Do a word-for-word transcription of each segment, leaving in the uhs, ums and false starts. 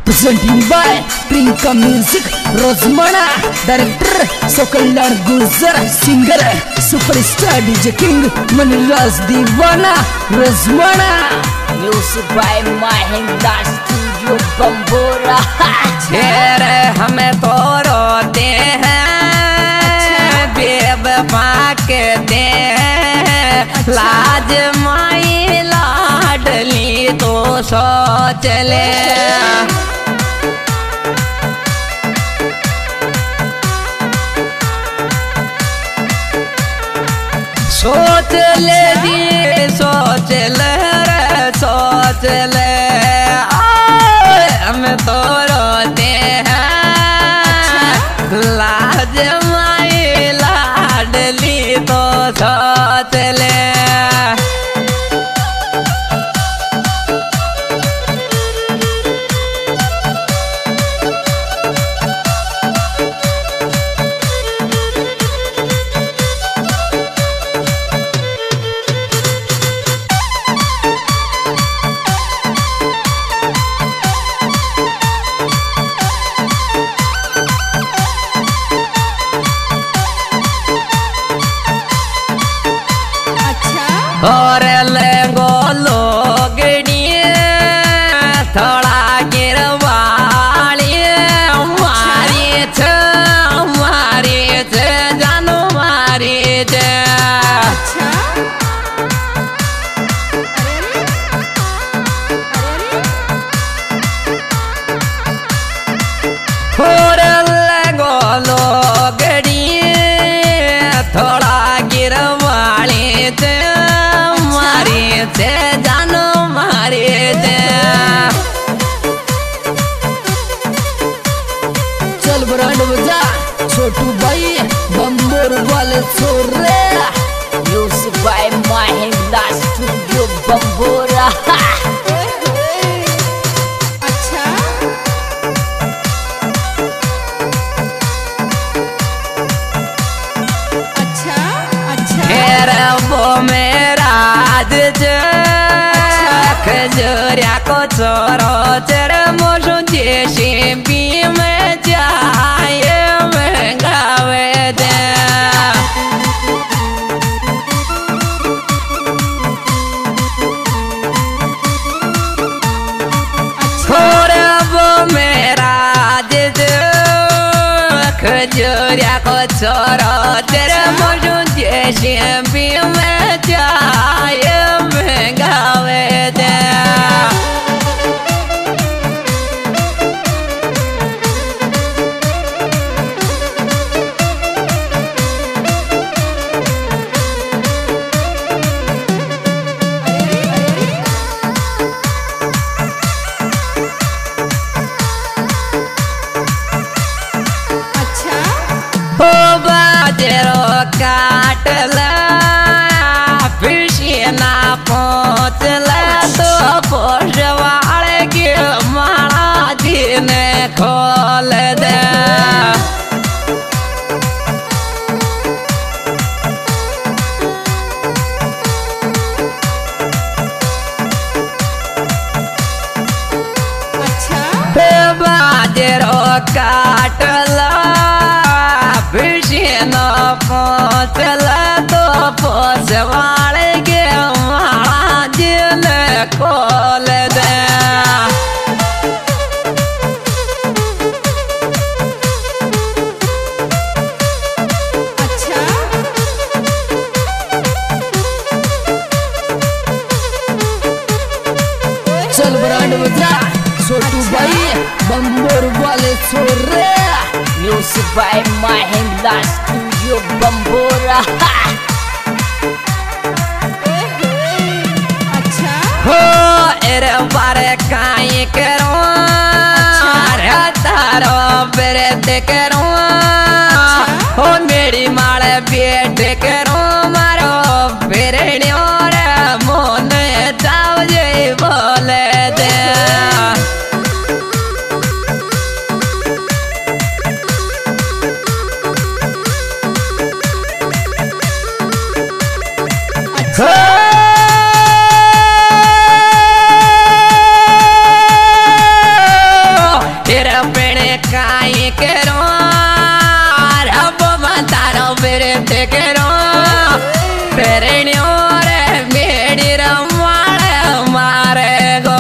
presenting by Prinka Music, Rosmana, director Sokalad Gulzar, singer superstar D J King, Maniraj Divana, Rosmana, music by Mahinda Studio Bambora। तेरे हमें तो रोते हैं बेवफा कहते हैं, लाज माई लाडली तो सोच ले। सोच ले जी सोच ले रे सोच ले, हम तो रोते हैं लाज माई लाडली तो सोच ले। और लेंगो लोगड़ी थोड़ा गिरवाली मारी छ मारी छ जानू मारी छ। और लेंगो लोगड़ी थोड़ा गिरवाली छ से जानो मारे दे। चल ब्रांड बजा छोटू भाई बम्बोर वाले छोरे, music by Mahindra studio Bambora. अच्छा अच्छा अच्छा तेरे वो मेरा खजूरिया को चोरो तेरे मोशो जैसे भी में जाए महंगावे दे। और वो मेरा खजूरिया को चोरो तेरे मोशो जैसे भी में जाए महंगावे दे। हो बाजरो काट ला फिशिना पहुँच ला तो पोषवाड़ के माला दिन खोल दे। अच्छा बाजरो काट ला फिशिना पहुँच ला तो पोषवाड़ के माला दिन खोल दे। अच्छा चल ब्रांड बजा छोटू भाई बम्बोर वाले छोरे, music by Mahindra studio Bambora. अच्छा हो एरे बारे काई करो रे तारो बेरत करो, हो मेरी माले बेट करो मारो बेरड़ियो रे मोन जाओ जे बोले दे। करो रब तारो बिरद करो पेरणियों रे मेरी रमाड़ मारे गो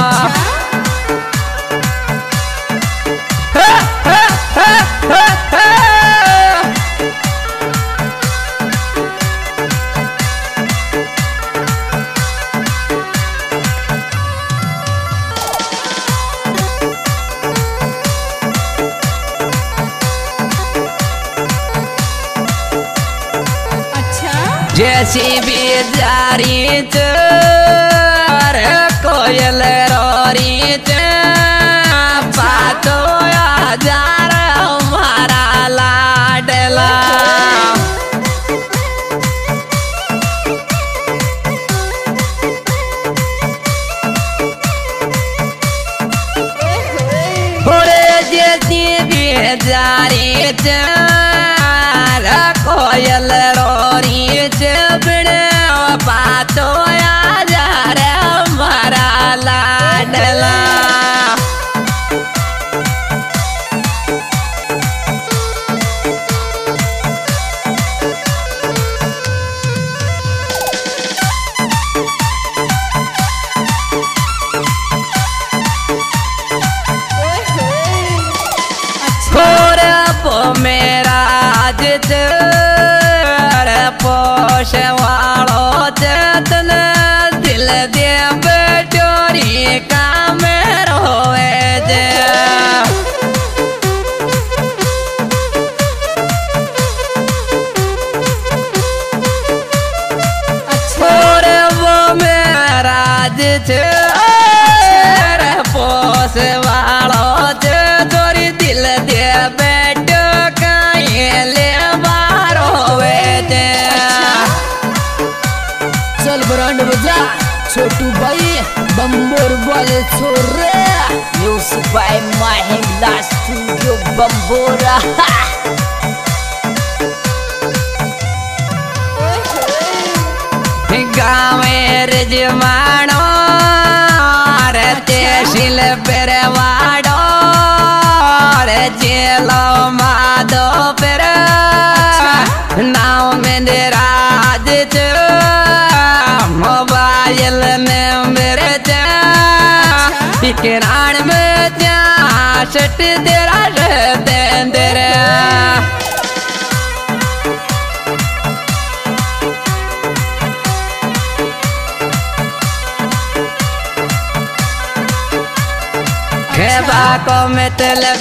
जैसी भी जारी चर कोयल रोरी च पातो हजार हमारा लाडला जैसी भी जारी चर कोयल रोरी पातो यार हमारा लाडला मेरा जित पोष वालो चेतन दिल दे बेटोरी काम रोवे जे और वो मेरा जित पोष वालो चेतोरी दिल दे बेटो कहीं ले बारो चल ब्रांड बजा छोटू भाई बम्बोर वाले छोरे music by Mahindra studio Bambora गावे रजमानो रे तेशिल पेरवाड़ो रे जेलो माधो पेर नाव में राज मोबाइल में मेरे किरान में शट तेरा तेरे को मतलब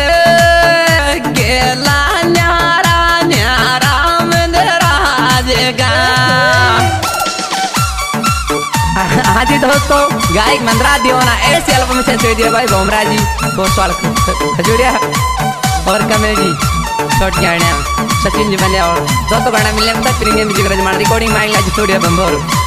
गेला न्यारा न्यारा मंदराज गा हाँ जी दोस्तों गायक मंदरा दियोना ऐसे एल्बम से छोड़ दिया भाई भोमरा जी को सवाल खजूरिया और कमल जी शॉर्ट गाने सचिन जी बने और दोस्तों गाना मिलने तक premium music recording mind live studio Bhambore.